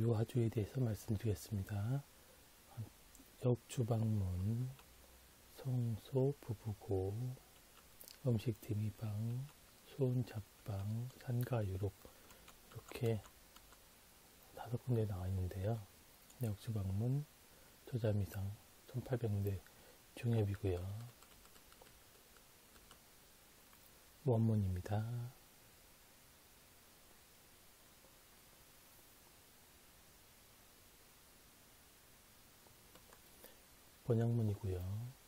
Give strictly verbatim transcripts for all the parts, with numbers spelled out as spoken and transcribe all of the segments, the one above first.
유화주에 대해서 말씀드리겠습니다. 역주방문, 성소 부부고, 음식 디미방, 수은 잡방, 산가 유록 이렇게 다섯 군데 나와 있는데요. 역주방문, 조자미상 천팔백 대 중엽이고요. 원문입니다. 번역문이고요.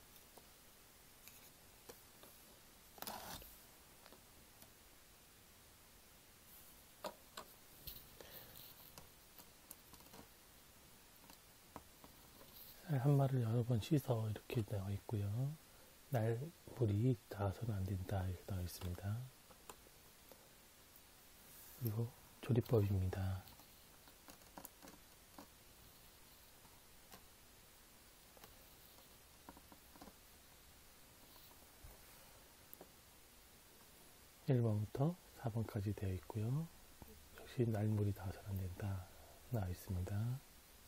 쌀 한 마리를 여러 번 씻어 이렇게 나와 있고요. 날 물이 닿아서는 안 된다 이렇게 나와 있습니다. 그리고 조리법입니다. 일 번부터 사 번까지 되어 있고요. 역시 날물이 닿아서는 안 된다 나와 있습니다.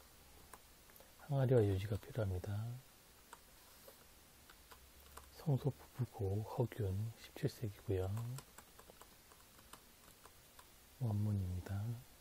항아리와 유지가 필요합니다. 성소 부부고 허균 십칠 세기고요. 원문입니다.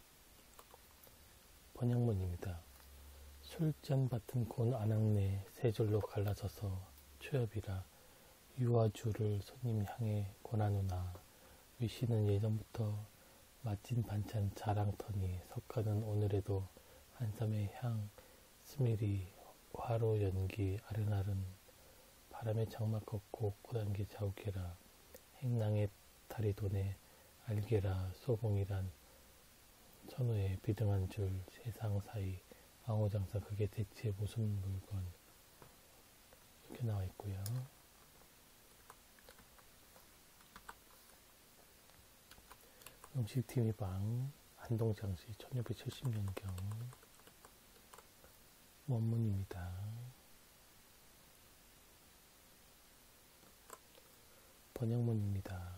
번역문입니다. 술잔 밭은 곤 안악내 세 줄로 갈라져서 초엽이라 유화주를 손님 향해 권하노나 위씨는 예전부터 맛진 반찬 자랑터니 석가는 오늘에도 한삼의 향 스미리 화로 연기 아른아른 바람에 장막 걷고 꽃안개 자욱해라 행랑의 다리돈에 알게라 소봉이란 천우의 비등한 줄 세상 사이 왕호장사 그게 대체 무슨 물건 이렇게 나와 있고요. 음식 디미방 안동장시 천육백칠십 년경 원문입니다. 번역문입니다.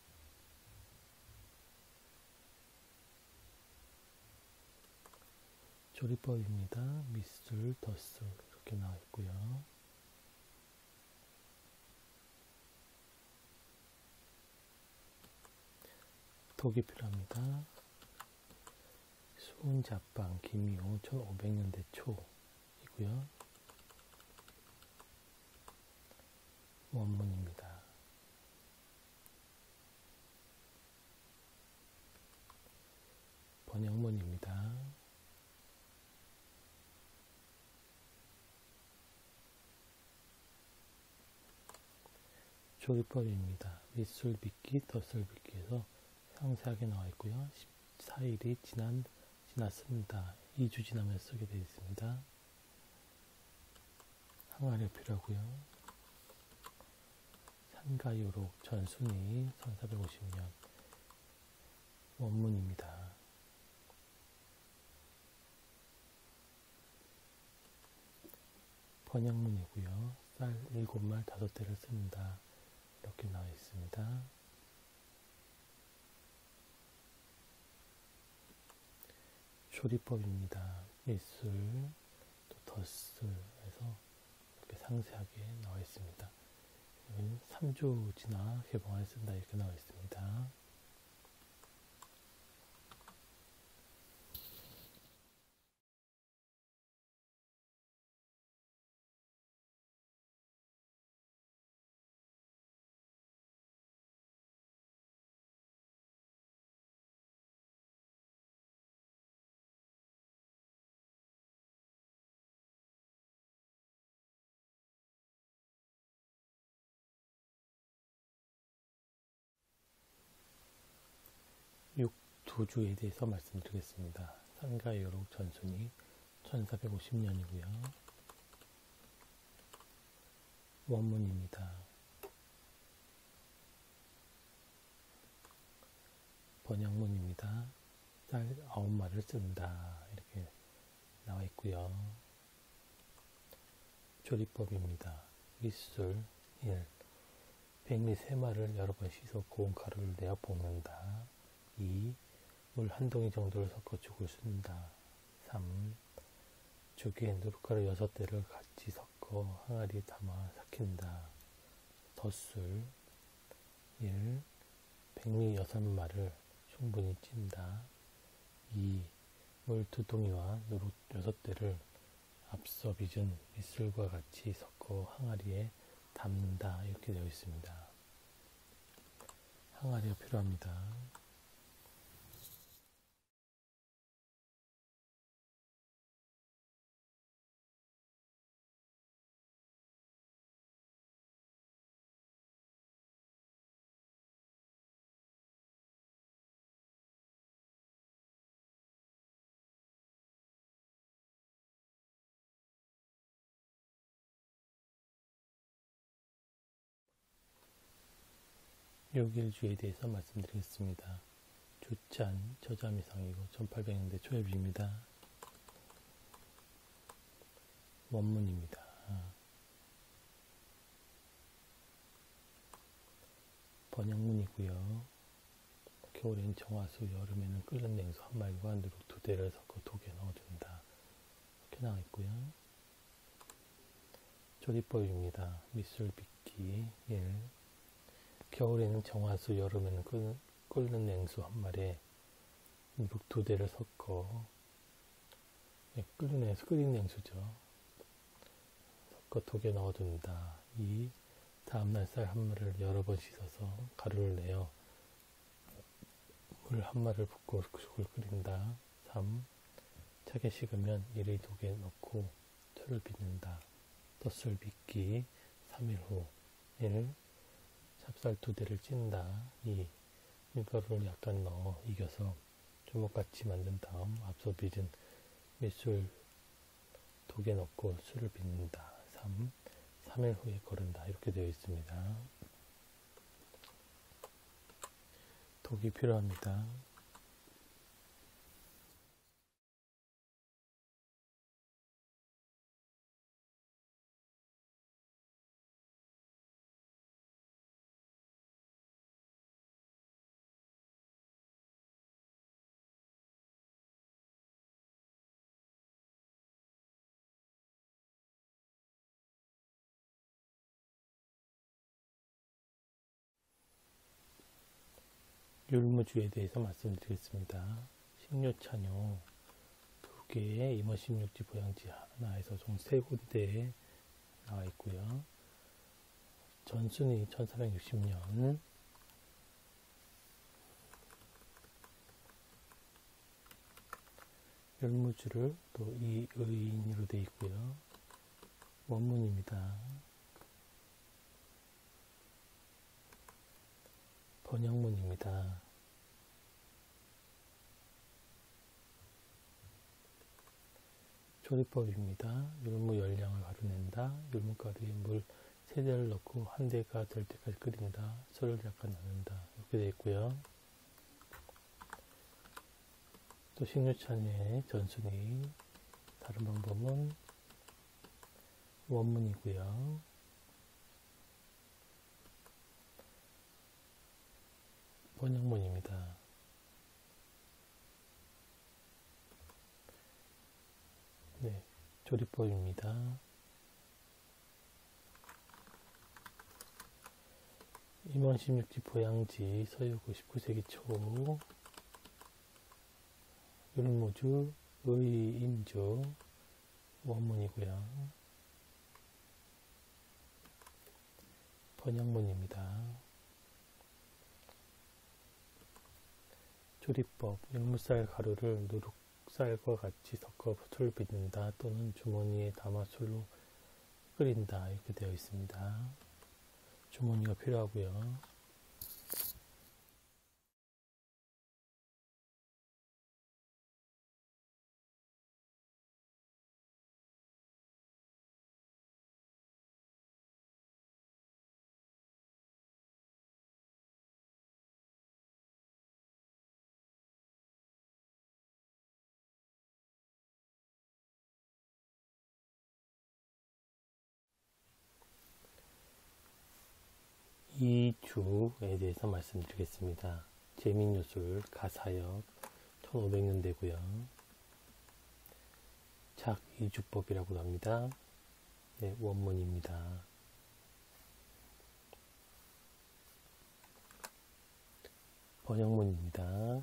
조리법입니다. 밑술, 덧술 이렇게 나와 있고요. 독이 필요합니다. 수은 잡방 김이호 천오백 년대 초이고요. 원문입니다. 번역문입니다. 조리법입니다. 밑술 빚기, 덧술 빚기에서 상세하게 나와 있고요. 십사 일이 지난, 지났습니다. 이 주 지나면 쓰게 되어 있습니다. 항아리가 필요하고요. 산가유록 전순이 천사백오십 년 원문입니다. 번역문이고요. 쌀 일곱 말 다섯 대를 씁니다. 이렇게 나와 있습니다. 조리법입니다. 밑술, 또 덧술에서 이렇게 상세하게 나와 있습니다. 여기는 삼 주 지나 개봉을 쓴다 이렇게 나와 있습니다. 육두주에 대해서 말씀드리겠습니다. 산가유록 전순이 천사백오십 년이고요. 원문입니다. 번역문입니다. 쌀 아홉 마리를 쓴다 이렇게 나와 있고요. 조리법입니다. 밑술 일. 백미 세 마리를 여러 번 씻어 고운 가루를 내어 볶는다. 이. 물 한 동이 정도를 섞어 죽을 씁니다. 삼. 죽에 누룩가루 여섯 대를 같이 섞어 항아리에 담아 삭힌다. 덧술. 일. 백미 여섯 마를 충분히 찐다. 이. 물 두 동이와 누룩 여섯 대를 앞서 빚은 밑술과 같이 섞어 항아리에 담는다. 이렇게 되어 있습니다. 항아리가 필요합니다. 육일주에 대해서 말씀드리겠습니다. 주찬, 저자미상이고 천팔백 년대 초엽입니다. 원문입니다. 번역문이고요. 겨울엔 정화수, 여름에는 끓는 냉수 한 마리와 누룩 두 대를 섞어 독에 넣어준다. 이렇게 나와 있고요. 조리법입니다. 밑술 빚기 일. 겨울에는 정화수, 여름에는 끓, 끓는 냉수 한 마리에 누룩 두 대를 섞어, 예, 끓는 냉수, 끓인 냉수죠. 섞어 독에 넣어둔다. 이. 다음날 쌀 한 마리를 여러 번 씻어서 가루를 내어 물 한 마리를 붓고 죽을 끓인다. 삼. 차게 식으면 이를 독에 넣고 술을 빚는다. 덧술 빚기 삼 일 후. 일. 찹쌀 두 대를 찐다. 이. 밀가루를 약간 넣어 익혀서 주먹같이 만든 다음 앞서 빚은 밑술 독에 넣고 술을 빚는다. 삼. 삼 일 후에 거른다. 이렇게 되어 있습니다. 독이 필요합니다. 율무주에 대해서 말씀드리겠습니다. 식료찬요 두 개의 임원십육지 보양지 하나에서 총 세 군데에 나와 있고요. 전순이 천사백육십 년, 율무주를 또 이의인으로 되어 있고요. 원문입니다. 번역문입니다. 조리법입니다. 율무 열량을 가루낸다. 율무가루에 물 세 대를 넣고 한 대가 될 때까지 끓인다. 술을 약간 넣는다. 이렇게 되어 있고요. 또 식료찬의 전순이 다른 방법은 원문이고요. 번역문입니다. 네, 조리법입니다. 임원 십육지 보양지 서유구 십구 세기 초 율무주 의인주 원문이고요. 번역문입니다. 조리법, 율무쌀 가루를 누룩쌀과 같이 섞어 술을 빚는다 또는 주머니에 담아 술로 끓인다. 이렇게 되어 있습니다. 주머니가 필요하고요. 이 주에 대해서 말씀드리겠습니다. 재민요술 가사역 천오백 년대고요. 작이주법이라고 합니다. 네, 원문입니다. 번역문입니다.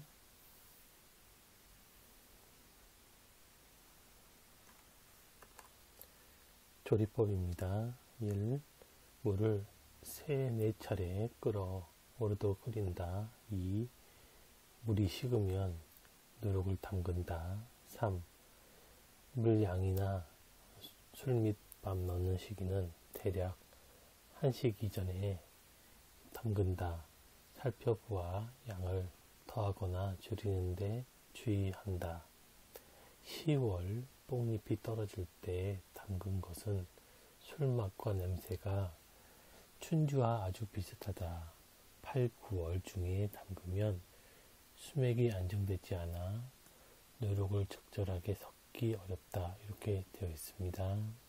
조리법입니다. 일. 물을 세, 네 차례 끓어 오르도 끓인다. 이. 물이 식으면 누룩을 담근다. 삼. 물 양이나 술 및 밥 넣는 시기는 대략 한 시기 전에 담근다. 살펴보아 양을 더하거나 줄이는데 주의한다. 시월 뽕잎이 떨어질 때 담근 것은 술맛과 냄새가 춘주와 아주 비슷하다. 팔, 구월 중에 담그면 수맥이 안정되지 않아 누룩을 적절하게 섞기 어렵다. 이렇게 되어 있습니다.